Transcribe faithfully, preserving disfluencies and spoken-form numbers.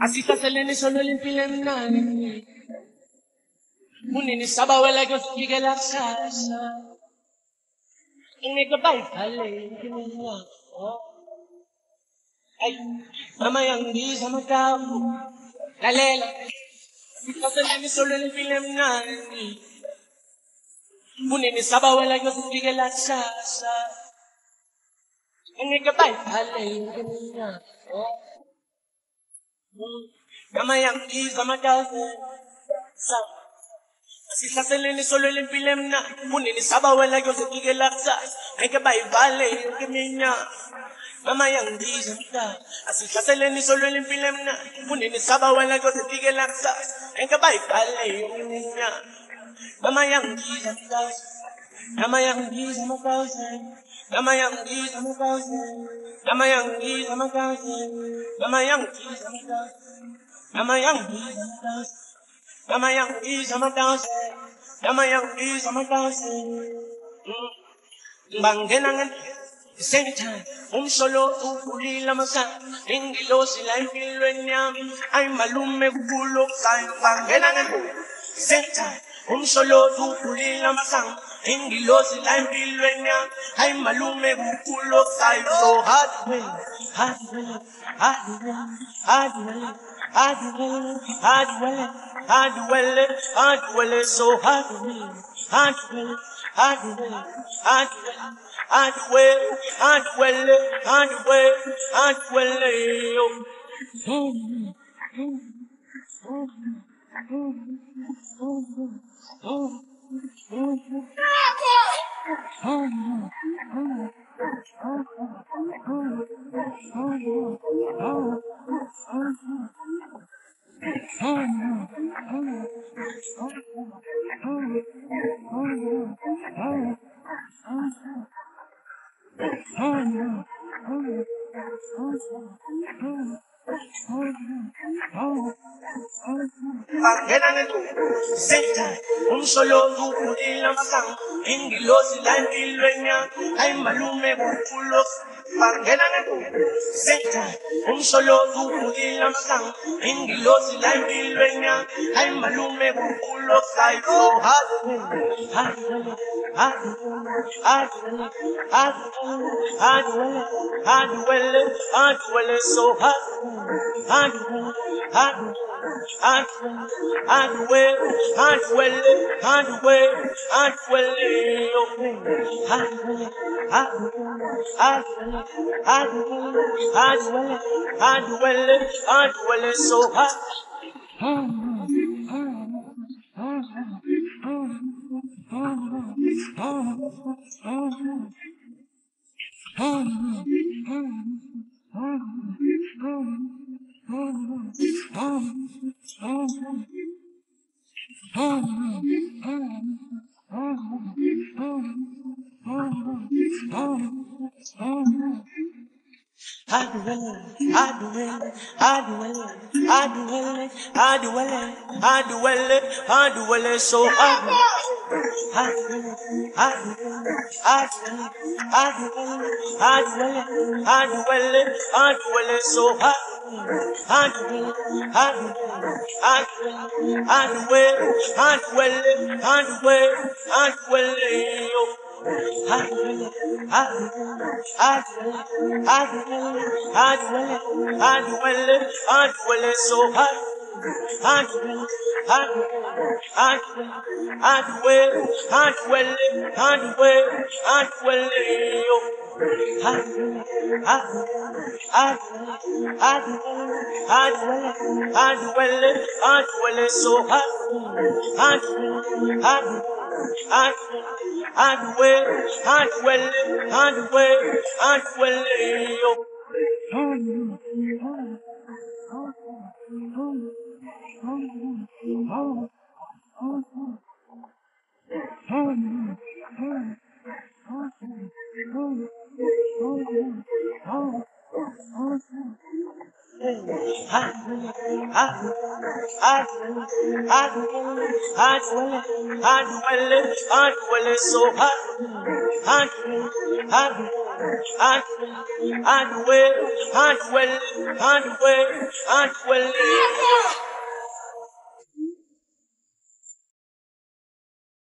Así está Selene solo el impilem Munini saba wala go sige la sasa. Inge ka bay pale kinya. Ay, mama yang di sama kamu. Lalela. Así está Selene solo el impilem Munini saba wala go sige la sasa. Inge ka bay pale kinya. Mama yang di sama kamu. Sama. Si sa Selene solo el impilem na Munini saba wala yo se kige laksa Hay que bay vale yo que minya Mama yang di zamta Así sa Selene solo el impilem na Munini saba wala yo se kige laksa Hay que bay vale yo que minya Mama yang di zamta Mama yang di zamta Mama yang di zamta Mama yang di zamta Mama yang di zamta Mama yang di zamta Mama yang di sama dance, Mama yang di sama dance. Bangenangan, same time. Um solo tu puli la masa, ingilo sila ingilo nyam. Ay malume bulo kay bangenangan, same time. Um solo tu puli la masa, ingilo sila ingilo nyam. Ay malume bulo kay so hard way, hard way, hard way, hard way, hard way, hard way. Hard well, hard well, so hard well, hard well, hard well, hard well, hard well, hard well, hard well, hard well. Senta, un solo duro de la masang, ingilos la ingilueña, ay malume buculos, pangenanatu. Senta, un solo duro de la masang, ingilos la ingilueña, ay malume buculos, ay oh hardwell, hardwell, hardwell, hardwell, hardwell, hardwell, hardwell, so hardwell, hardwell, hardwell. Hardwell, hardwell, hardwell, hardwell, hardwell, hardwell, hardwell, hardwell, hardwell, hardwell, hardwell, so hard. I do well, I do well, I do well, I do well, I do well, I do well, I do well, so I do I do well, I do well, I do well, I do well, I do well, I do well, I do well, so I I do well, I do well, I do well, I do well, I do well, I do well, I do well. I do well, I do well, I do well, I do well, I do well, I do well, I do well, so I I do well, I do well, I do well, I do well, I do well, I do well, I do well, I do well, I do well, I do well, I do well, I do well, I do well, I do well, so I I do well, I do well. I I well, I well, I well, I well, yo. Aduele, Aduele, Aduele, Aduele,